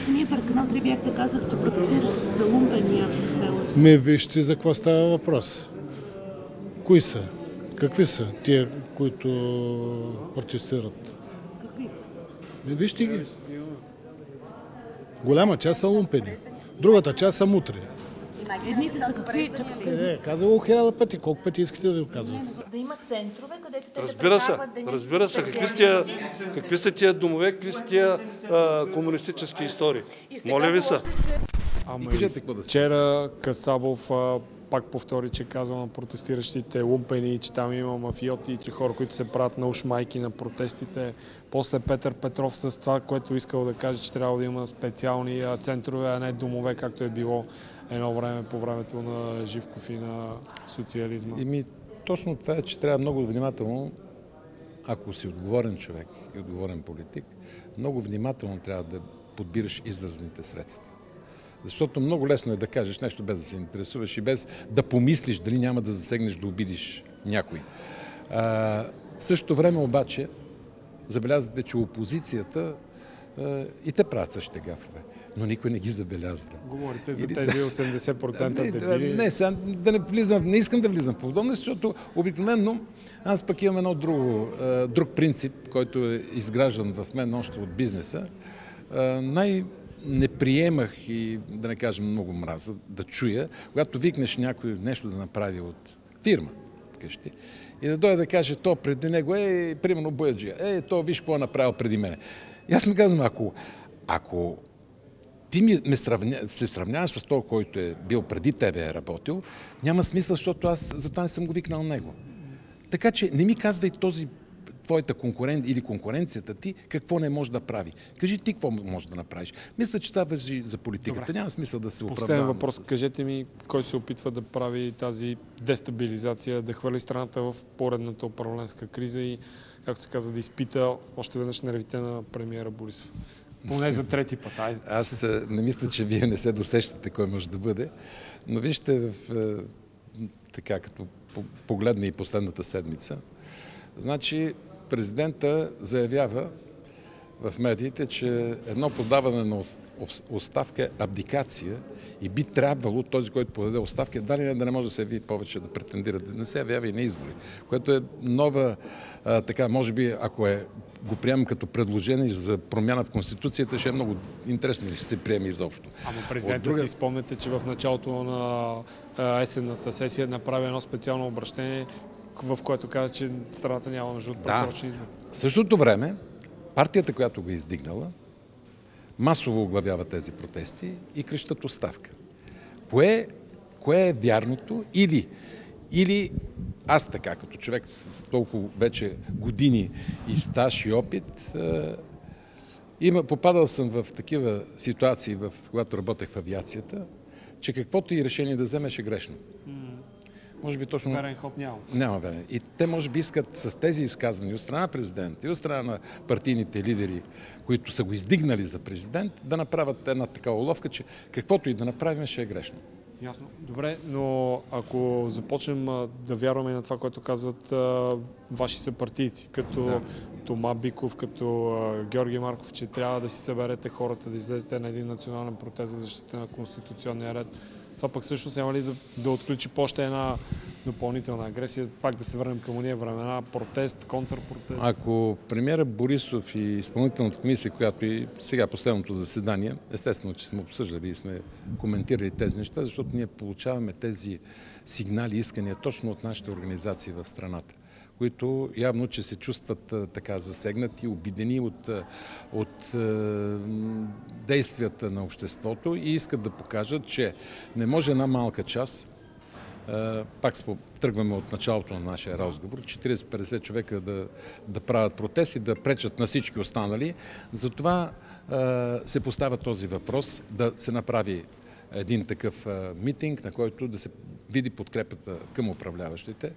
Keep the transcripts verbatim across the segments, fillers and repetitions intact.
самия пред Канал три бяхте казали, че протестиращите са лумпени, ако не се лъжа. Ме вижте за какво става въпрос. Кои са? Какви са тия, които протестират? Какви са? Ме вижте ги. Голяма част са лумпени. Другата част са мутри. Едните са какви? Е, казах го хиляда пъти. Колко пъти искате да ви казвам? Да има центрове, където те Разбира да се, прекарват деня разбира се. Какви са тия, какви са тия домове, какви са тия а, комунистически истории? Моля ви се. Ама и вчера Касабов а, пак повтори, че казва на протестиращите лумпени, че там има мафиоти и че хора, които се правят на ушмайки на протестите. После Петър Петров с това, което искал да каже, че трябва да има специални а, центрове, а не домове, както е било едно време по времето на Живков и на социализма. И ми, точно това е, че трябва много внимателно, ако си отговорен човек и отговорен политик, много внимателно трябва да подбираш изразните средства. Защото много лесно е да кажеш нещо без да се интересуваш и без да помислиш дали няма да засегнеш, да обидиш някой. А, в същото време обаче забелязвате, че опозицията а, и те правят същите гафове, но никой не ги забелязва. Говорите за Или тези осемдесет процента не, дебили. Не, сега да не влизам, не искам да влизам в подобно, защото обикновено аз пък имам едно друго, друг принцип, който е изграждан в мен още от бизнеса. Най- не приемах и, да не кажем, много мраза да чуя, когато викнеш някой нещо да направи от фирма вкъщи и да дойде да каже, то преди него е, примерно, Бояджия, е, то виж какво е направил преди мене. И аз ми казвам, ако, ако ти ми, ме сравня, се сравняваш с този, който е бил преди тебе е работил, няма смисъл, защото аз затова не съм го викнал него. Така че не ми казвай този твоята конкурент или конкуренцията ти, какво не може да прави. Кажи ти какво може да направиш. Мисля, че това важи за политиката. Добре. Няма смисъл да се оправдаваме. Последен въпрос. С... Кажете ми, кой се опитва да прави тази дестабилизация, да хвърли страната в поредната управленска криза и, както се казва, да изпита още веднъж нервите на премиера Борисов? Поне за трети път. Айде. Аз не мисля, че вие не се досещате кой може да бъде, но вижте, в, така като погледна и последната седмица, значи президента заявява в медиите, че едно подаване на оставка е абдикация и би трябвало този, който подаде оставка, едва ли не да не може да се яви повече, да претендира, да не се явява и на избори, което е нова, а, така, може би, ако е, го приемам като предложение за промяна в Конституцията, ще е много интересно да се приеме изобщо. Ама президента друга... си спомняте, че в началото на а, есенната сесия направи едно специално обращение, в което каза, че страната няма нужда от просрочни избори. В същото време, партията, която го е издигнала, масово оглавява тези протести и крещат оставка. Кое, кое е вярното? Или, или аз така, като човек с толкова вече години и стаж и опит, е, има, попадал съм в такива ситуации, в, когато работех в авиацията, че каквото и решение да вземеш е грешно. Може би точно... Верен ход няма. Няма верен. И те може би искат с тези изказвания от страна на президента и от страна на партийните лидери, които са го издигнали за президент, да направят една такава уловка, че каквото и да направим ще е грешно. Ясно. Добре, но ако започнем а, да вярваме на това, което казват а, ваши съпартийци, като да. Тома Биков, като а, Георги Марков, че трябва да си съберете хората, да излезете на един национален протест за защита на конституционния ред, това пък всъщност няма ли да, да отключи по още една допълнителна агресия, пак да се върнем към уния времена, протест, контрпротест? Ако премиера Борисов и изпълнителната комисия, която и сега последното заседание, естествено, че сме обсъждали и сме коментирали тези неща, защото ние получаваме тези сигнали, искания точно от нашите организации в страната, които явно, че се чувстват а, така засегнати, обидени от, от а, действията на обществото и искат да покажат, че не може една малка част, а, пак тръгваме от началото на нашия разговор, четирийсет-петдесет човека да, да правят протести, да пречат на всички останали. Затова а, се поставя този въпрос да се направи един такъв а, митинг, на който да се види подкрепата към управляващите.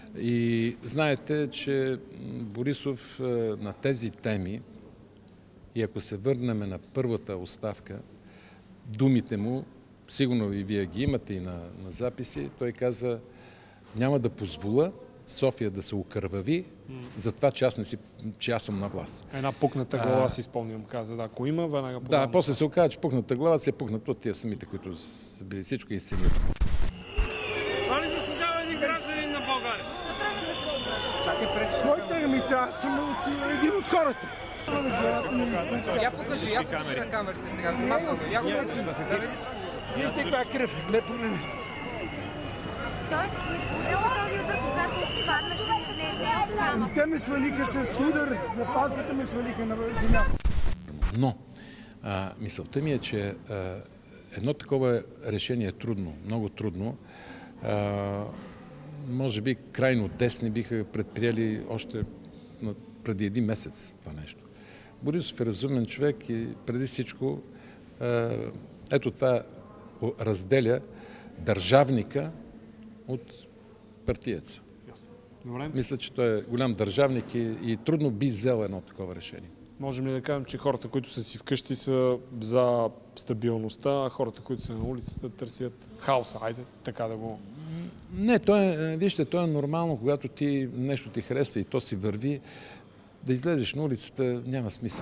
И знаете, че Борисов на тези теми, и ако се върнем на първата оставка, думите му, сигурно и вие ги имате и на, на записи, той каза, няма да позволя София да се окървави за това, че аз, не си, че аз съм на власт. Една пукната глава а... си спомням, каза. Да, ако има, веднага подам. Да, после се оказа, че пукната глава се е пукната от тия самите, които са били всичко изценили. Това ли заслужава един гражданин на България? Чакай, пречи. Кой тръгна ми? Аз съм от един от хората. Я покажи, я покажи на камерите сега. Внимателно. Я го вижте каква кръв. Не погледнете. Тоест, този удар, когато паднах, не е от камък. Те ме свалиха с удар, на палката ме свалиха на земя. Но а, мисълта ми е, че а, едно такова решение е трудно, много трудно. А, може би крайно десни биха предприели още преди един месец това нещо. Борисов е разумен човек и преди всичко а, ето това разделя държавника от партиеца. Добре. Мисля, че той е голям държавник и, и трудно би взел едно такова решение. Можем ли да кажем, че хората, които са си вкъщи, са за стабилността, а хората, които са на улицата, търсят хаоса? Айде, така да го... Не, то е, вижте, то е нормално, когато ти нещо ти харесва и то си върви, да излезеш на улицата няма смисъл.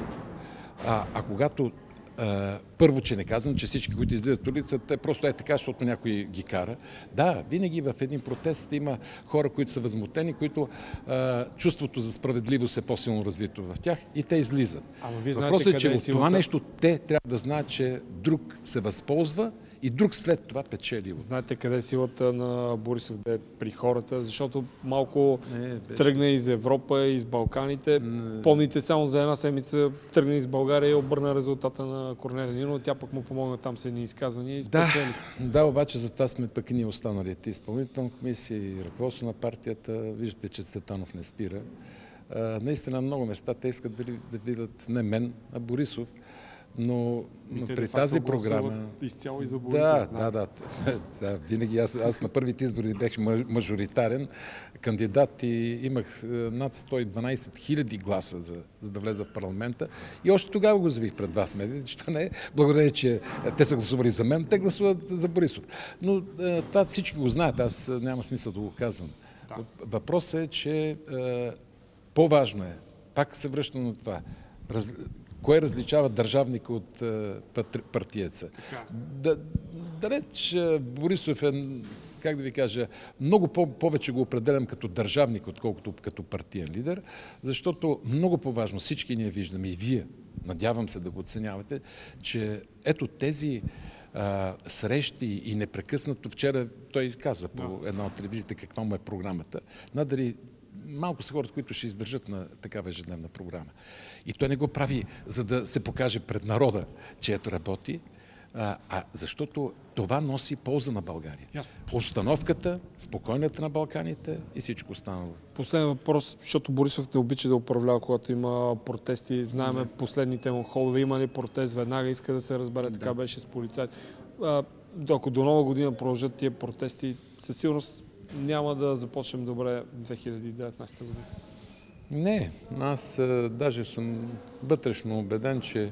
А, а когато Uh, първо, че не казвам, че всички, които излизат от улицата, е просто е така, защото някой ги кара. Да, винаги в един протест има хора, които са възмутени, които uh, чувството за справедливост е по-силно развито в тях и те излизат. Ама вие Въпросът е, че е от това нещо те трябва да знаят, че друг се възползва и друг след това печели. Знаете къде е силата на Борисов да е при хората, защото малко не, беше... тръгна из Европа, из Балканите. Не... Помните, само за една седмица тръгна из България и обърна резултата на Корнелия Нинова. Тя пък му помогна там с едни изказвания и спечели. Да, да, обаче за това сме пък и ние останалите. Изпълнителна комисия и ръководство на партията. Виждате, че Цветанов не спира. А, наистина на много места те искат да, да видят не мен, а Борисов. Но, но при тази програма... Изцяло и за Борисов, да, знам. да, да, да. Винаги аз, аз на първите избори бях мажоритарен кандидат и имах над сто и дванадесет хиляди гласа, за, за да влеза в парламента. И още тогава го завих пред вас, медиите, че това не е благодарение, че те са гласували за мен, те гласуват за Борисов. Но това всички го знаят, аз няма смисъл да го казвам. Да. Въпросът е, че е, по-важно е, пак се връщам на това, раз, кое различава държавника от е, партиеца. Да, далеч Борисов е, как да ви кажа, много повече го определям като държавник, отколкото като партиен лидер, защото много по-важно, всички ние виждаме и вие, надявам се да го оценявате, че ето тези а, срещи и непрекъснато, вчера той каза по една от телевизиите каква му е програмата, надали малко са хората, които ще издържат на такава ежедневна програма. И той не го прави, за да се покаже пред народа, че ето работи, а, а защото това носи полза на България. Ясно. Обстановката, спокойната на Балканите и всичко останало. Последен въпрос, защото Борисов не обича да управлява, когато има протести. Знаеме да. Последните му ходове. Има ли протест? Веднага иска да се разбере. Така да. Беше с полицаите. Ако до нова година продължат тия протести, със сигурност няма да започнем добре две хиляди и деветнадесета година. Не, аз а, даже съм вътрешно убеден, че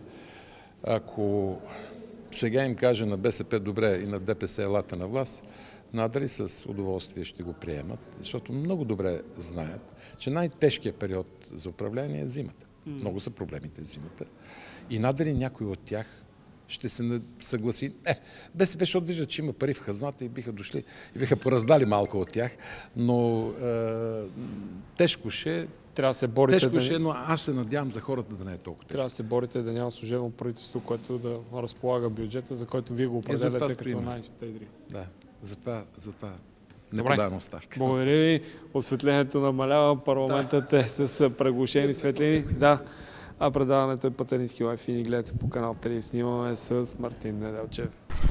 ако сега им каже на БСП добре и на ДПС елата на власт, надали с удоволствие ще го приемат, защото много добре знаят, че най-тежкият период за управление е зимата. Mm. Много са проблемите зимата. И надали някой от тях ще се съгласи. Е, БСП, защото виждат, че има пари в хазната и биха дошли и биха пораздали малко от тях, но е, тежко ще Трябва да се борите. Тежко ще, да... но аз се надявам за хората да не е толкова тежко. Трябва да се борите да няма служебно правителство, което да разполага бюджета, за който вие го определяте като най-щедри. Да, затова, затова не подавам оставка. Благодаря ви. Осветлението намалява, парламентът да. Е с преглушени светлини. Да. А предаването е Пътърински лайф и ни гледате по канал три. Снимаме с Мартин Неделчев.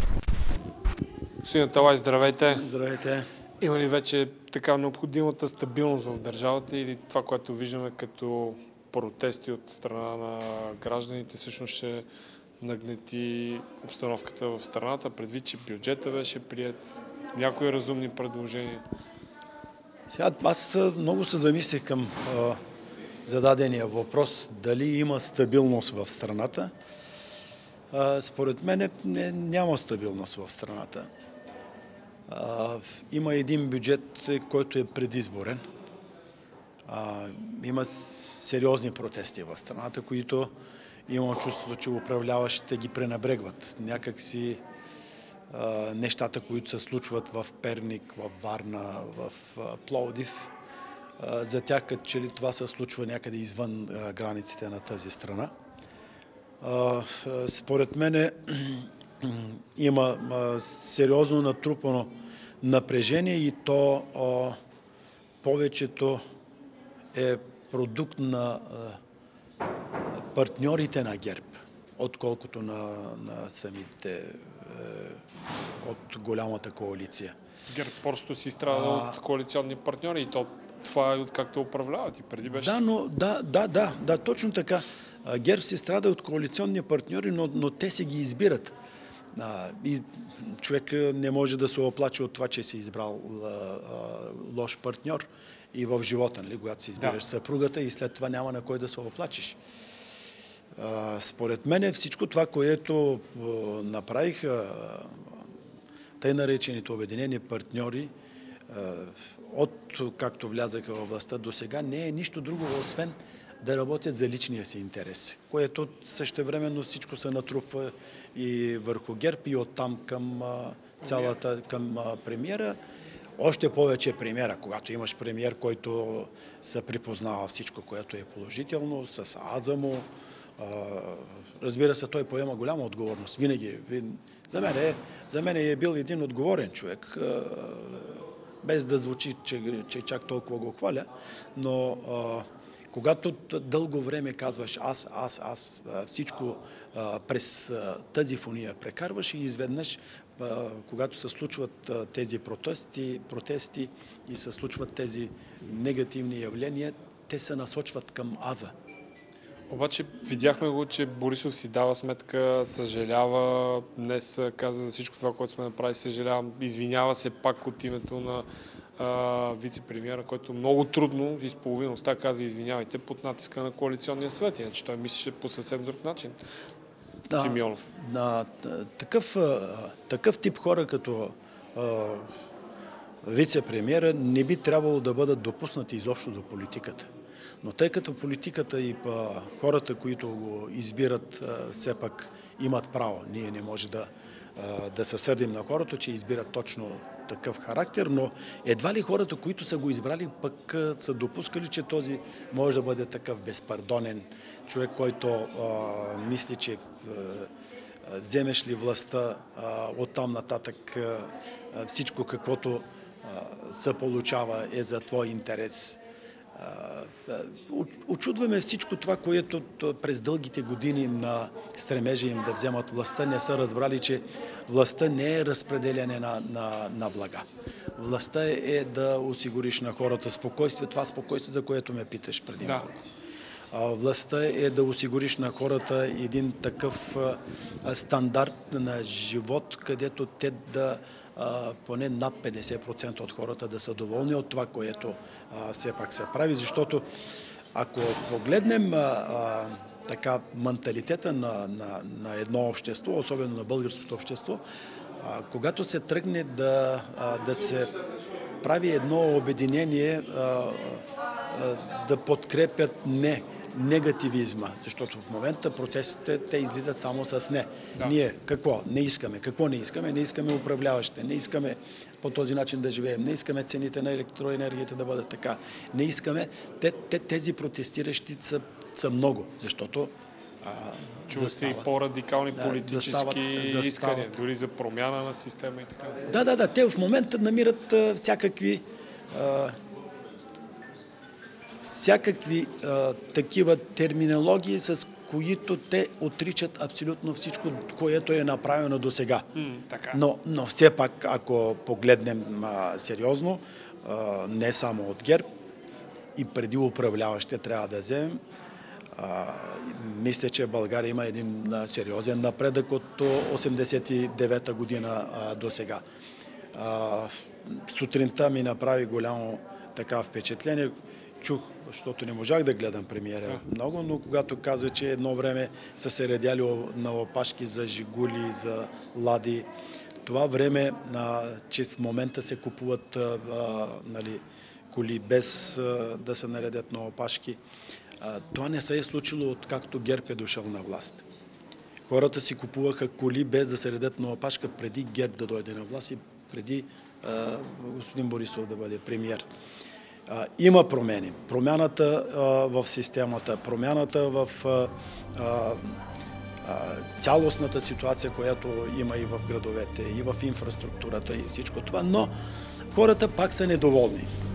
Господин Аталай, здравейте. Здравейте. Има ли вече така необходимата стабилност в държавата или това, което виждаме като протести от страна на гражданите, всъщност ще нагнети обстановката в страната, предвид, че бюджета беше прият, някои разумни предложения? Сега аз много се замислих към а, зададения въпрос, дали има стабилност в страната. А, според мен не, няма стабилност в страната. А, има един бюджет, който е предизборен. А, има сериозни протести в страната, които имам чувството, че управляващите ги пренебрегват. Някак си а, нещата, които се случват в Перник, в Варна, в а, Пловдив, а, за тях като че ли това се случва някъде извън а, границите на тази страна. А, според мен има а, сериозно натрупано напрежение и то а, повечето е продукт на а, партньорите на ГЕРБ, отколкото на, на самите е, от голямата коалиция. ГЕРБ просто си страда а... от коалиционни партньори и то това е откакто управляват и преди беше... Да, но, да, да, да, да, точно така. ГЕРБ си страда от коалиционни партньори, но, но те си ги избират. А, и човек не може да се оплаче от това, че си избрал а, а, лош партньор и в живота, нали, когато си избираш да. съпругата и след това няма на кой да се оплачеш. А, според мен всичко това, което а, направиха тъй наречените обединени партньори, а, от както влязаха във властта до сега, не е нищо друго, освен да работят за личния си интерес, което същевременно всичко се натрупва и върху ГЕРБ и оттам към а, цялата, към а, премиера. Още повече премиера, когато имаш премиер, който се припознава всичко, което е положително, с аза му. А, разбира се, той поема голяма отговорност. Винаги. За мен е, за мен е бил един отговорен човек, а, без да звучи, че, че чак толкова го хваля, но а, когато дълго време казваш аз, аз, аз, всичко а, през а, тази фония прекарваш и изведнъж, а, когато се случват а, тези протести, протести и се случват тези негативни явления, те се насочват към аза. Обаче видяхме го, че Борисов си дава сметка, съжалява, днес каза за всичко това, което сме направили, съжалявам, извинява се пак от името на вице-премиера, който много трудно и с половина уста каза извинявайте под натиска на коалиционния съвет, иначе той мислеше по съвсем друг начин. Да, Симеонов. Да, такъв, такъв тип хора като а, вице-премиера не би трябвало да бъдат допуснати изобщо до политиката. Но тъй като политиката и а, хората, които го избират, а, все пак имат право. Ние не може да, а, да се сърдим на хората, че избират точно такъв характер, но едва ли хората, които са го избрали, пък а, са допускали, че този може да бъде такъв безпардонен човек, който а, мисли, че а, вземеш ли властта, а, оттам нататък а, всичко, каквото а, се получава, е за твой интерес. Очудваме всичко това, което през дългите години на стремежа им да вземат властта, не са разбрали, че властта не е разпределяне на, на, на блага. Властта е, е да осигуриш на хората спокойствие, това спокойствие, за което ме питаш преди малко. Да. Властта е да осигуриш на хората един такъв стандарт на живот, където те да Uh, поне над петдесет процента от хората да са доволни от това, което uh, все пак се прави, защото ако погледнем uh, uh, така менталитета на, на, на едно общество, особено на българското общество, uh, когато се тръгне да, uh, да се прави едно обединение, uh, uh, да подкрепят не негативизма, защото в момента протестите те излизат само с не. Да. Ние какво? Не искаме. Какво не искаме? Не искаме управляващите. Не искаме по този начин да живеем. Не искаме цените на електроенергията да бъдат така. Не искаме. Те, те, тези протестиращи са, са много, защото чуват се и по-радикални да, политически застават, искания, застават. Дори за промяна на система и така. Да, да, да. Те в момента намират а, всякакви а, всякакви а, такива терминологии, с които те отричат абсолютно всичко, което е направено до сега. Mm, но, но все пак, ако погледнем а, сериозно, а, не само от ГЕРБ, и преди управляващите трябва да вземем, а, мисля, че България има един а, сериозен напредък от осемдесет и девета година а, до сега. А, сутринта ми направи голямо така впечатление. Чух, защото не можах да гледам премиера да. много, но когато каза, че едно време са се редяли на опашки за Жигули, за Лади, това време, а, че в момента се купуват а, а, нали, коли, без а, да се наредят на опашки. А, това не се е случило откакто ГЕРБ е дошъл на власт. Хората си купуваха коли без да се редят на опашка преди ГЕРБ да дойде на власт и преди а, господин Борисов да бъде премиер. А, има промени. Промяната а, в системата, промяната в а, а, а, цялостната ситуация, която има и в градовете, и в инфраструктурата, и всичко това, но хората пак са недоволни.